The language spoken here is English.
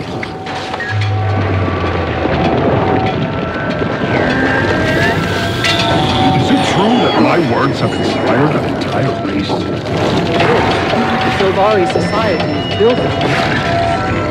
Is it true that my words have inspired an entire race? The Sylvari society is built on